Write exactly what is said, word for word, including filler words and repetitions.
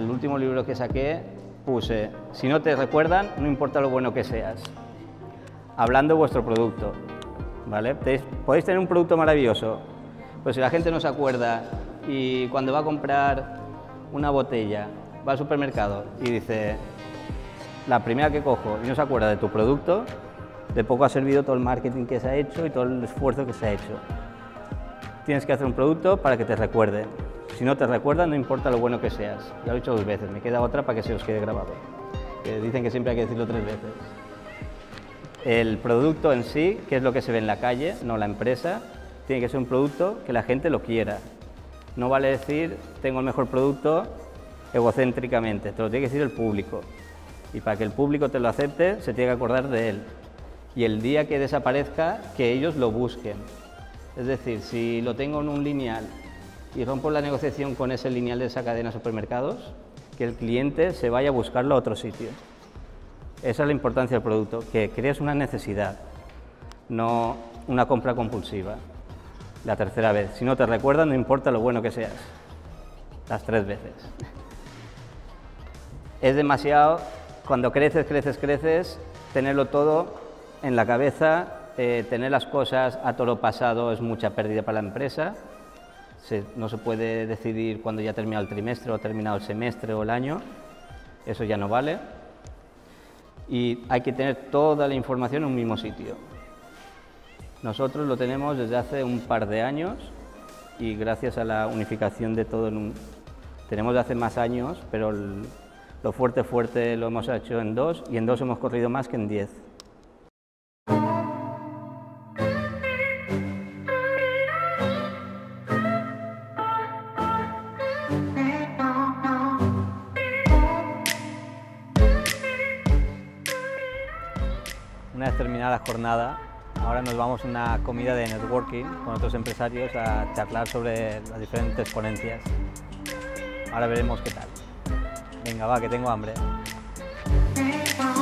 el último libro que saqué puse, si no te recuerdan, no importa lo bueno que seas. Hablando de vuestro producto, ¿vale? Podéis tener un producto maravilloso, pero si la gente no se acuerda y cuando va a comprar una botella, va al supermercado y dice, la primera que cojo y no se acuerda de tu producto, de poco ha servido todo el marketing que se ha hecho y todo el esfuerzo que se ha hecho. Tienes que hacer un producto para que te recuerden. Si no te recuerdan, no importa lo bueno que seas. Ya lo he dicho dos veces, me queda otra para que se os quede grabado. Que dicen que siempre hay que decirlo tres veces. El producto en sí, que es lo que se ve en la calle, no la empresa, tiene que ser un producto que la gente lo quiera. No vale decir, tengo el mejor producto egocéntricamente, te lo tiene que decir el público. Y para que el público te lo acepte, se tiene que acordar de él. Y el día que desaparezca, que ellos lo busquen. Es decir, si lo tengo en un lineal y rompo la negociación con ese lineal de esa cadena de supermercados, que el cliente se vaya a buscarlo a otro sitio. Esa es la importancia del producto, que crees una necesidad, no una compra compulsiva. La tercera vez, si no te recuerdan, no importa lo bueno que seas. Las tres veces. Es demasiado, cuando creces, creces, creces, tenerlo todo en la cabeza, eh, tener las cosas a toro pasado es mucha pérdida para la empresa. Se, no se puede decidir cuando ya ha terminado el trimestre o ha terminado el semestre o el año, eso ya no vale. Y hay que tener toda la información en un mismo sitio. Nosotros lo tenemos desde hace un par de años y gracias a la unificación de todo en un... Tenemos de hace más años, pero el, lo fuerte fuerte lo hemos hecho en dos y en dos hemos corrido más que en diez. Una vez terminada la jornada, ahora nos vamos a una comida de networking con otros empresarios a charlar sobre las diferentes ponencias. Ahora veremos qué tal. Venga, va, que tengo hambre.